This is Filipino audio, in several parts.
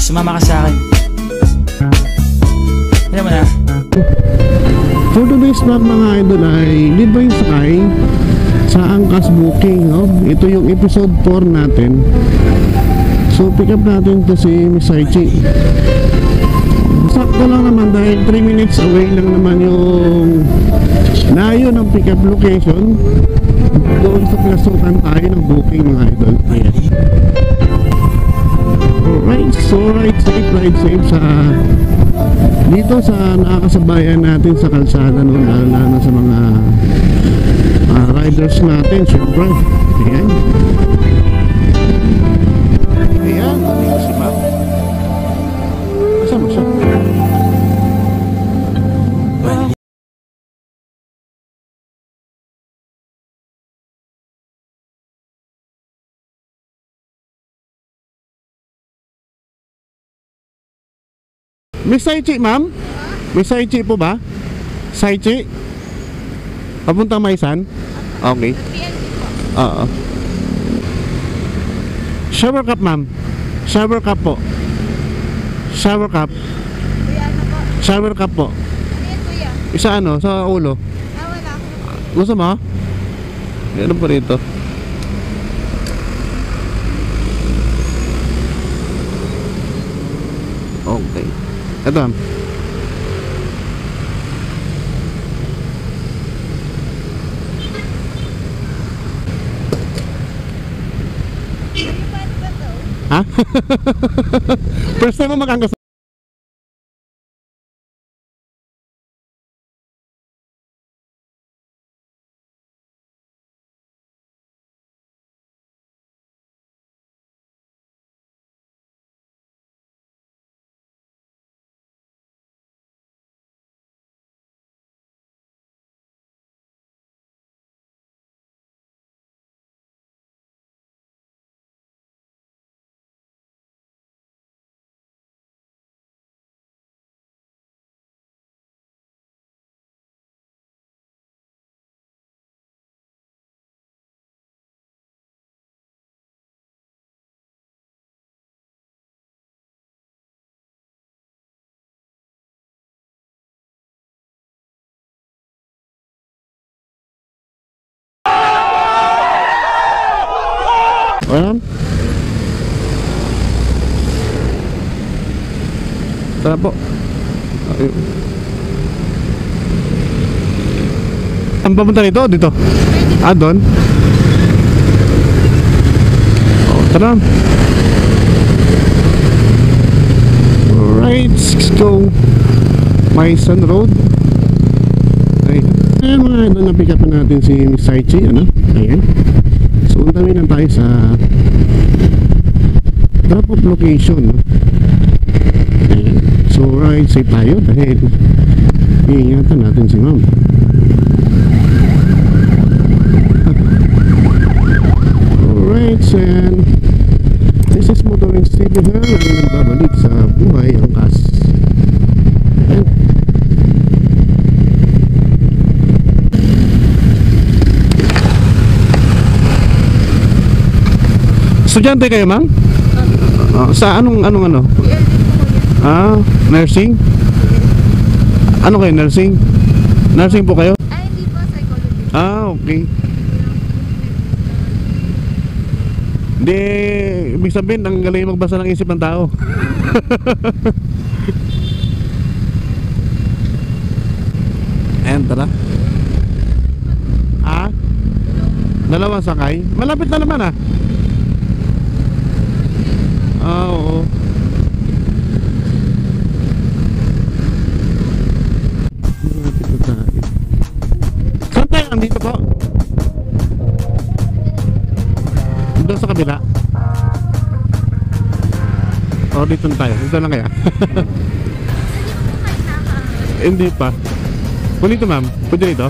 Sumama ka sa akin. Alam mo na. For today's vlog mga idol ay libreng sakay sa Angkas Booking, no? Ito yung episode 4 natin. So pick up natin to si Miss Aichi. Sakto lang naman dahil 3 minutes away lang naman yung layo ng pick up location. Doon sa pinasukan tayo ng booking mga idol. Ayan. Alright, so ride safe sa dito sa nakakasabayan natin sa kalsada, no? Lalo na sa mga riders natin, syempre. Ayan. Ayan, dito si Ma'am. Kasama siya. Miss Aichi, ma'am? Miss Aichi po ba? Saichi? Papuntang Maisan? Okay. Oo. Shower cup, ma'am. Shower cup po. Shower cup. Shower cup po. Isa ano? Sa ulo? Wala. Gusto mo? Meron po rito. Okay. Ito. Ha? First time mo mag-angkas. Ayan. Tara po. Ayun. Ang papunta nito? Dito? Ah, doon? Oh, tara. Alright, let's go. Maisan Road. Ayan mga idol, na-pick up natin si Miss Aichi, ano? Ayan. So, untamin na tayo sa drop-off location, no? Ayan. So, ride safe tayo dahil iingatan natin si ma'am. Alright, and this is Motoring Steve here, ang nagbabalik sa buhay angkas. Ayan. Estudyante kayo, ma'am? Sa anong ano? Nursing? Ano kayo, nursing? Nursing po kayo? Ay, hindi po, psychology. Okay. Hindi, ibig sabihin, ang galing magbasa ng isip ng tao. Ayan, tara. Dalawang sakay? Malapit na naman oo. Saan tayo? Andito po? Doon sa kabila? O, dito na tayo. Dito lang kaya? Hindi pa. Kung dito, ma'am? Pwede dito?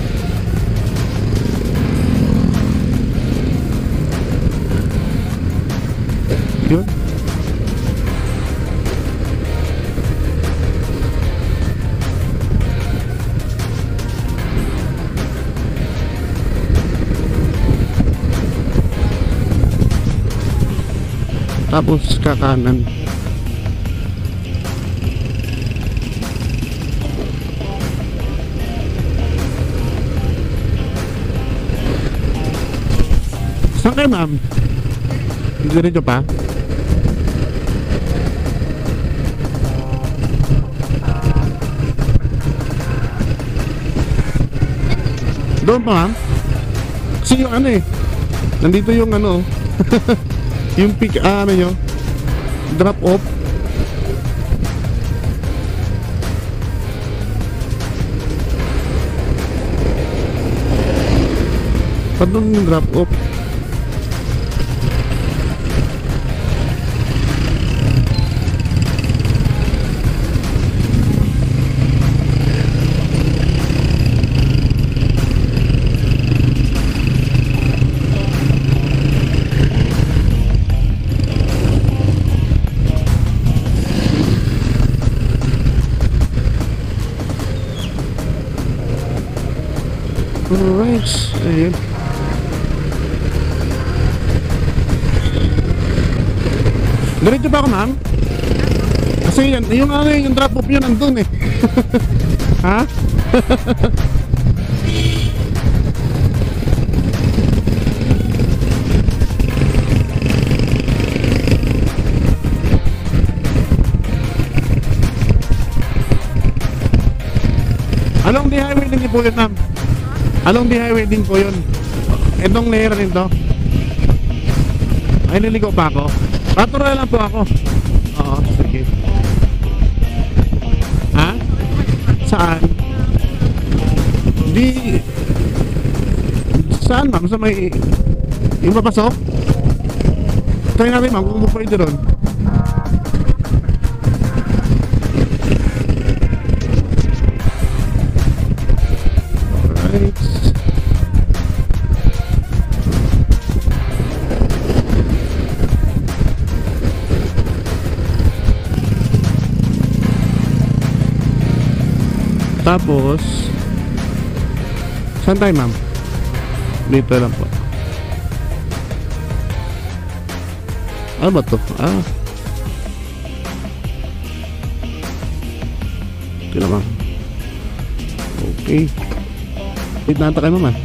Yun. Tapos kakanan. tayo, ma'am? Diretso pa? Doon pa, ma'am? Kasi yung ano eh, nandito yung ano, yung pick, ano nyo, drop off. Ba't doon yung drop off? Alright, ayun. Diretso ba ako, ma'am? Kasi yan, yung ano yung drop off yun nandun eh. Ha? Along the highway din po yun, ma'am. Along the highway din po yun. Itong layer rin to. Ay, niligo pa ako. Patuloy lang po ako. Oo, sige. Ha? Saan? Di... Saan, ma'am? Sa may... Yung papasok? Try natin, ma'am, kung pwede ron. Alright. Tapos, saan tayo, ma'am? Dito lang po. Ano ba to? Ah. Ito naman. Okay. Wait, nanta kayo, ma'am.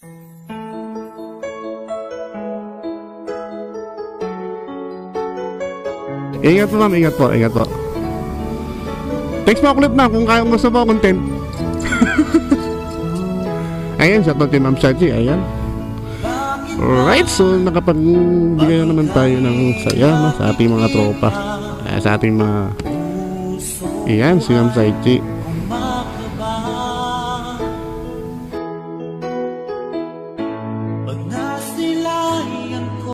Ingat po ma'am, ingat po, ingat po. Text mo ako ulit ma'am kung kaya gusto mo content. Ayan, shoutout kay Ma'am Sachi, ayan. Alright, so nakapagbigay na naman tayo ng saya, no, sa ating mga tropa. Sa ating mga... Ayan, si Ma'am Sachi.